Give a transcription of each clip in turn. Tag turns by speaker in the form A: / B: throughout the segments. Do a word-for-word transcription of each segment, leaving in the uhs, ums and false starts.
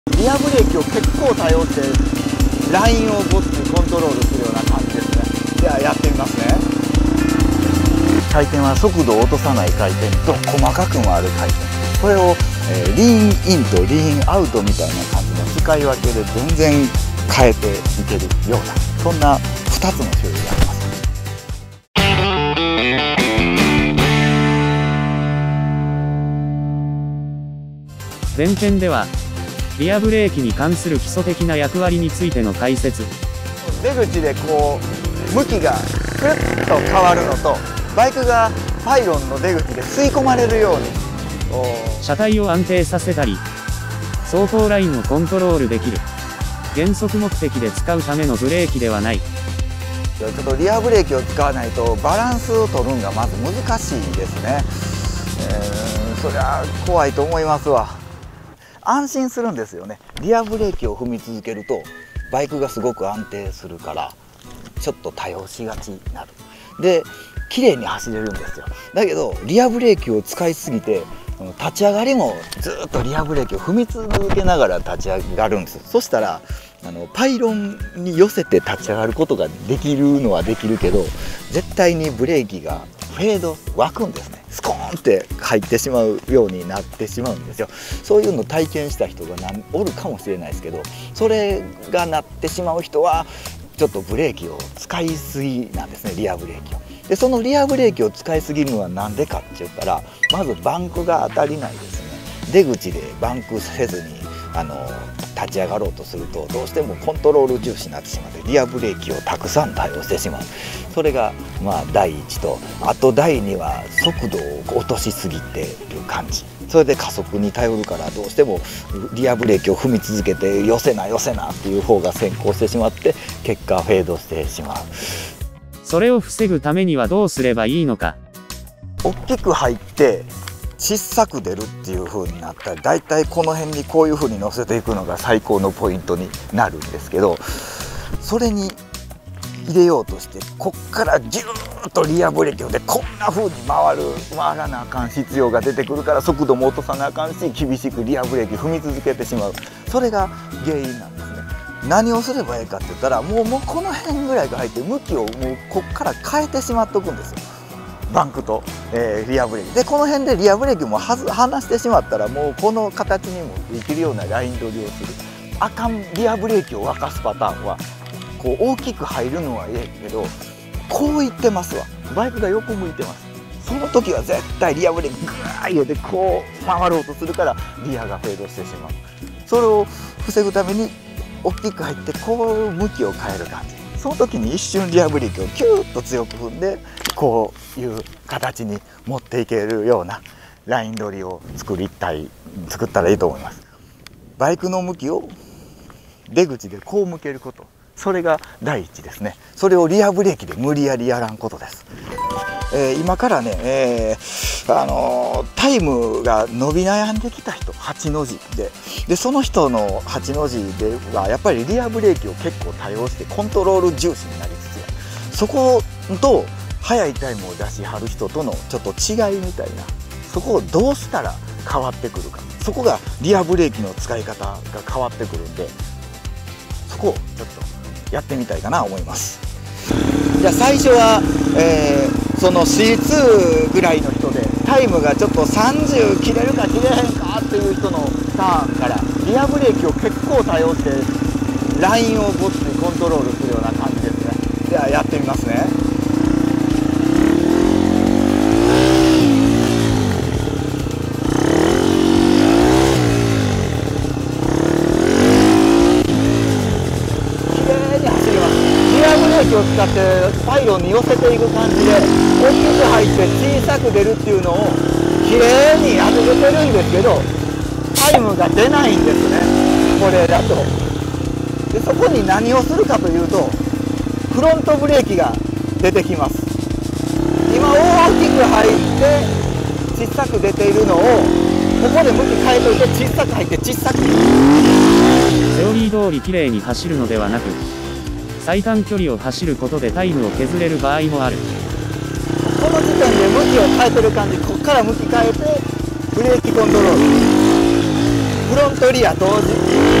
A: リアブレーキを結構多用してラインをこっちにコントロールするような感じですね。ではやってみますね。回転は速度を落とさない回転と細かく回る回転、これを、えー、リーンインとリーンアウトみたいな感じの使い分けで全然変えていけるような、そんなふたつの種類があります。
B: 前編ではリアブレーキに関する基礎的な役割についての解説。
A: 出口でこう向きがクッと変わるのと、バイクがパイロンの出口で吸い込まれるように
B: 車体を安定させたり走行ラインをコントロールできる減速目的で使うためのブレーキではない。
A: ちょっとリアブレーキを使わないとバランスを取るのがまず難しいですね。えー、そりゃ怖いと思いますわ。安心するんですよね。リアブレーキを踏み続けるとバイクがすごく安定するからちょっと多用しがちになる。で綺麗に走れるんですよ。だけどリアブレーキを使いすぎて立ち上がりもずっとリアブレーキを踏み続けながら立ち上がるんです。そしたらあのパイロンに寄せて立ち上がることができるのはできるけど、絶対にブレーキがフェード湧くんですね。スコーンって入ってしまうようになってしまうんですよ。そういうのを体験した人が何おるかもしれないですけど、それがなってしまう人はちょっとブレーキを使いすぎなんですね、リアブレーキを。でそのリアブレーキを使いすぎるのは何でかって言ったら、まずバンクが当たりないですね。出口でバンクせずにあの立ち上がろうとするとどうしてもコントロール重視になってしまってリアブレーキをたくさん多用してしまう。それがまあだいいちと、あとだいには速度を落としすぎている感じ。それで加速に頼るからどうしてもリアブレーキを踏み続けて寄せな寄せなっていう方が先行してしまって結果フェードしてしまう。
B: それを防ぐためにはどうすればいいのか。
A: 大きく入って小さく出るっていう風になったら、だいたいこの辺にこういう風に乗せていくのが最高のポイントになるんですけど、それに入れようとしてこっからギューッとリアブレーキをでこんな風に回る回らなあかん必要が出てくるから、速度も落とさなあかんし厳しくリアブレーキ踏み続けてしまう。それが原因なんですね。何をすればいいかって言ったら、もうもうこの辺ぐらいが入って向きをもうこっから変えてしまっておくんですよ。バンクと、えー、リアブレーキでこの辺でリアブレーキもはず離してしまったら、もうこの形にもできるようなライン取りをする。あかんリアブレーキを沸かすパターンはこう大きく入るのはええけど、こういってますわ。バイクが横向いてます。その時は絶対リアブレーキグワー入れてこう回ろうとするからリアがフェードしてしまう。それを防ぐために大きく入ってこう向きを変える感じ。その時に一瞬リアブレーキをキューッと強く踏んでこういう形に持っていけるようなライン取りを作りたい作ったらいいと思います。バイクの向きを出口でこう向けること、それが第一ですね。それをリアブレーキで無理やりやらんことです。えー、今からね、えーあのー、タイムが伸び悩んできた人、はちの字ででその人のはちの字ではやっぱりリアブレーキを結構多用してコントロール重視になりつつある。そこと速いタイムを出しはる人とのちょっと違いみたいな、そこをどうしたら変わってくるか、そこがリアブレーキの使い方が変わってくるんで、そこをちょっとやってみたいかなと思います。じゃあ最初は、えー、その シーツー ぐらいの人でタイムがちょっとさんじゅう切れるか切れへんかっていう人のターンからリアブレーキを結構多用してラインをこっちにコントロールするような感じですね。ではやってみますね。を使ってパイロンに寄せていく感じで大きく入って小さく出るっていうのをきれいに当ててるんですけど、タイムが出ないんですね、これだと。でそこに何をするかというと、フロントブレーキが出てきます。今大きく入って小さく出ているのをここで向き変えといて小さく入って小さく。
B: セオリー通りきれいに走るのではなく、最短距離を走ることでタイムを削れる場合もある。
A: この時点で向きを変えてる感じ、ここから向き変えてブレーキコントロール、フロントリア同時。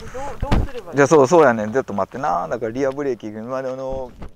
C: どうどうすればいい？
A: じゃあそうそうやねん、ちょっと待ってな。だからリアブレーキ、まあ、あの